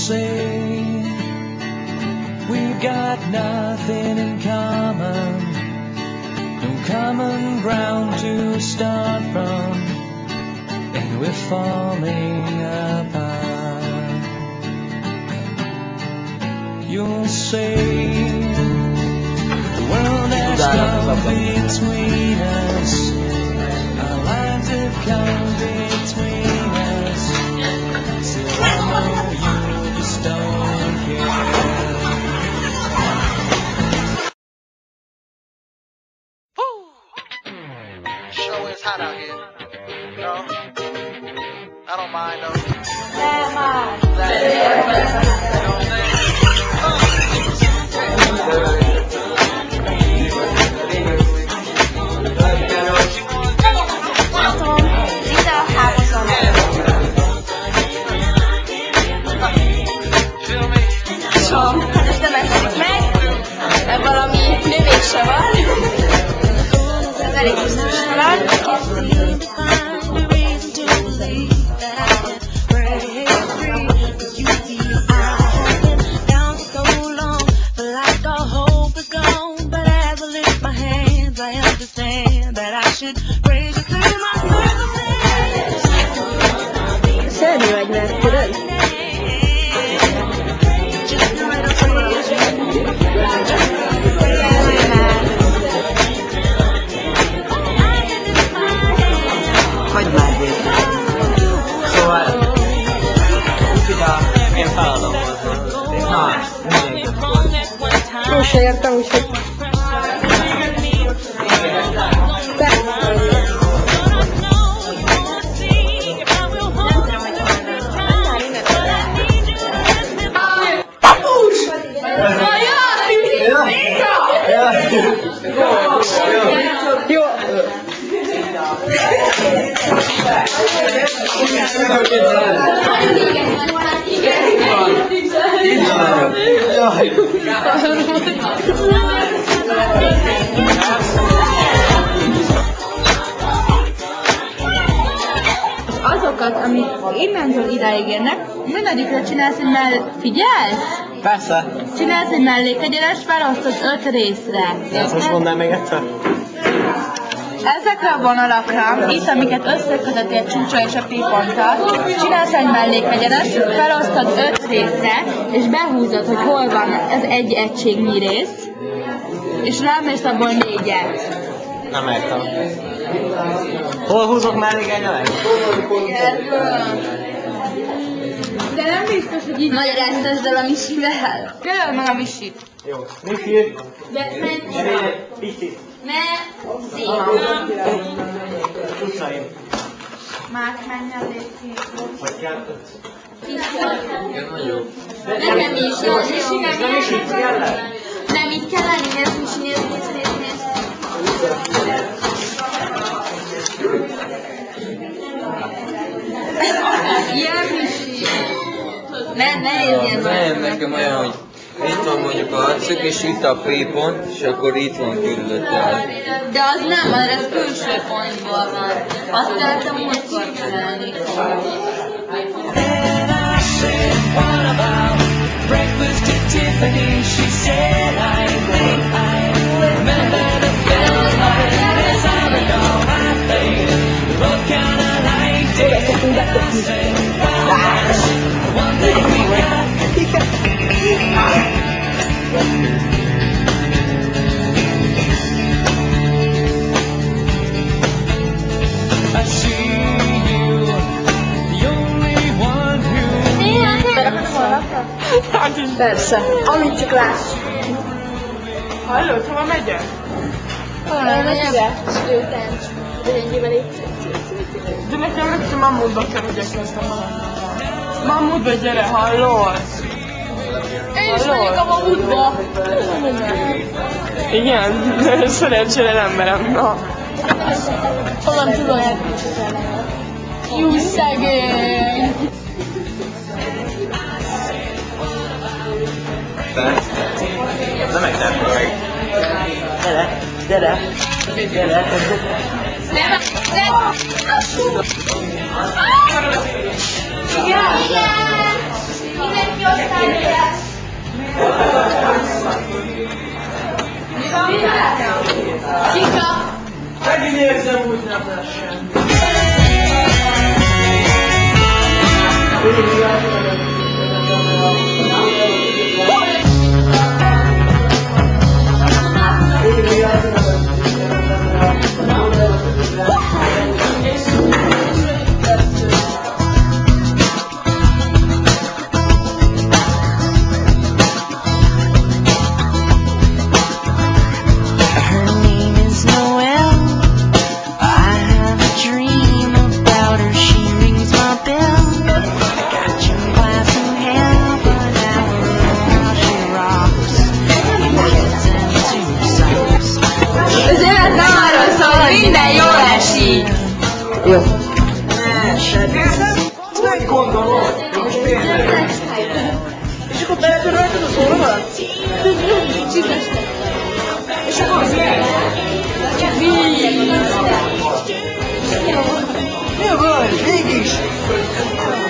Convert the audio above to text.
say we've got nothing in common, no common ground to start from, and we're falling apart. You'll say the world has come between us, our lines have come between us, still I know you just don't care. Sure is hot out here. No, I don't mind though. Ezt nem eszik meg, mert valami növényse van. Ez elég biztosalan. Szörnyű vagy, mert tudod? Hagyd már végig. Szóval, én feladom hozzá. Na, Én se értem, úgyhogy... Jó! Azokat, amik innentől idáig érnek, mindegyikre csinálsz egy figyelsz? persze. Csinálsz egy mellékegyenes, felosztod 5 részre. Ezt most mondd el még egyszer. Ezekre a vonalakra, itt amiket összekötöttél csúcsra és a P-ponttal, csinálsz egy mellékegyenes, felosztod 5 részre, és behúzod, hogy hol van az egy egységnyi rész, és rámész abból 4-et. Nem értem. Hol húzok mellékegyenes? De nem biztos, hogy így Magyaráztasd el a misivel. Kérdezd meg a misit. Jó. Misi? De Picit. Utcaim. Már menjen légy. Hogy kell? Nekem is. Nem is így kell? Nem így kell lenni, nézd, Misi, nézd. Ilyen Misi. Ne érjen már. Nem, nekem olyan, hogy itt van mondjuk a arcuk, és itt a P-pont, és akkor itt van körülötte. De az nem, mert ez külső pontból van. Azt láttam múltkor csinálni. Then I said, what about breakfast at Tiffany? She said, I think I remember the film. As I recall, I played both kind of liked it. I said, well, one thing we got. I see you, the only one who Persze, amit csak láss. Hallod, hova megyek? Hol megyek? Slőtáncs. Ennyivel itt. De nekem rögtön Mammutba kell, hogy elkezdtem. Mammutba gyere, hallod? Én is megyek a Mammutba. Igen, szerencsére nem merem, na. Honnan tudod, hogy csinálni? Jó szegény! Nem megtehető meg. Gyere! Igen! Mindenki osztályba lesz. Kika! Megint érzem, úgy nem lesz sem. Az élet nem arról szól, hogy minden jól esik. Jó. Meg gondolod, de most tényleg. És akkor beletörölted az orromat? És akkor az ilyen? Mi a baj? Mégis!